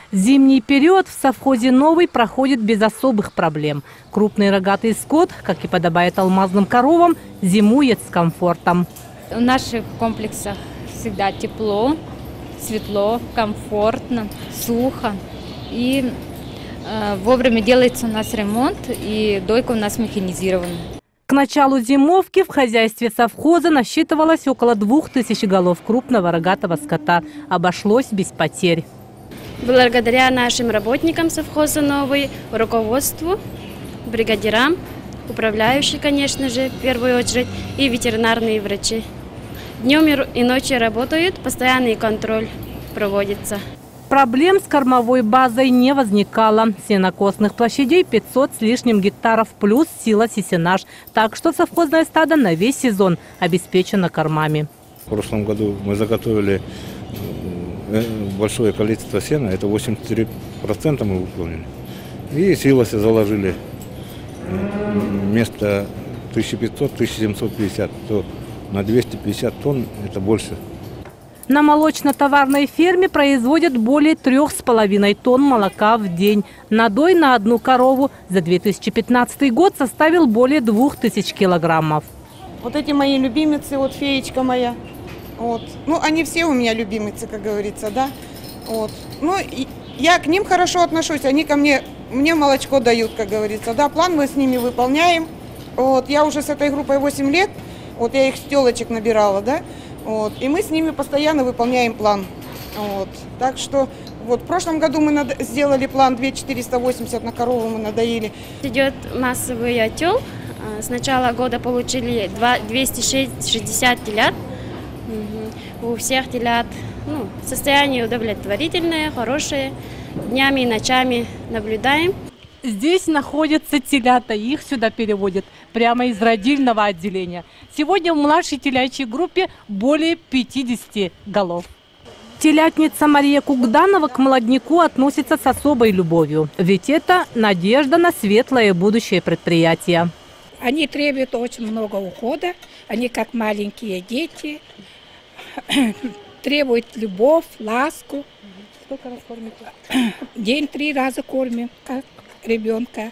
Зимний период в совхозе «Новый» проходит без особых проблем. Крупный рогатый скот, как и подобает алмазным коровам, зимует с комфортом. В наших комплексах всегда тепло, светло, комфортно, сухо. И вовремя делается у нас ремонт, и дойка у нас механизирована. К началу зимовки в хозяйстве совхоза насчитывалось около 2000 голов крупного рогатого скота. Обошлось без потерь. Благодаря нашим работникам совхоза «Новый», руководству, бригадирам, управляющим, конечно же, в первую очередь, и ветеринарные врачи. Днем и ночью работают, постоянный контроль проводится. Проблем с кормовой базой не возникало. Сенокосных площадей 500 с лишним гектаров плюс силосесенаж. Так что совхозное стадо на весь сезон обеспечено кормами. В прошлом году мы заготовили большое количество сена, это 83% мы выполнили. И силосы заложили вместо 1500-1750, то на 250 тонн это больше. На молочно-товарной ферме производят более 3,5 тонн молока в день. Надой на одну корову за 2015 год составил более 2000 килограммов. Вот эти мои любимицы, вот феечка моя. Вот. Ну, они все у меня любимицы, как говорится, да. Вот. Ну, я к ним хорошо отношусь, они ко мне молочко дают, как говорится. Да, план мы с ними выполняем. Вот. Я уже с этой группой 8 лет, вот я их с телочек набирала, да. Вот. И мы с ними постоянно выполняем план. Вот. Так что вот в прошлом году мы сделали план 2480 на корову мы надоили. Идет массовый отел. С начала года получили 260 телят. У всех телят состояние удовлетворительное, хорошее. Днями и ночами наблюдаем. Здесь находятся телята, их сюда переводят прямо из родильного отделения. Сегодня в младшей телячьей группе более 50 голов. Телятница Мария Кугданова к молодняку относится с особой любовью. Ведь это надежда на светлое будущее предприятия. Они требуют очень много ухода. Они как маленькие дети. Требуют любовь, ласку. Сколько раз кормите? День 3 раза кормим, как ребенка.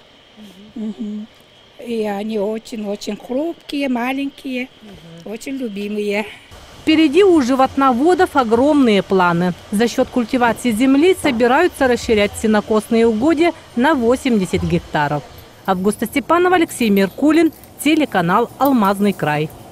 И они очень-очень хрупкие, маленькие, очень любимые. Впереди у животноводов огромные планы. За счет культивации земли собираются расширять сенокосные угодья на 80 гектаров. Августа Степанова, Алексей Меркулин, телеканал «Алмазный край».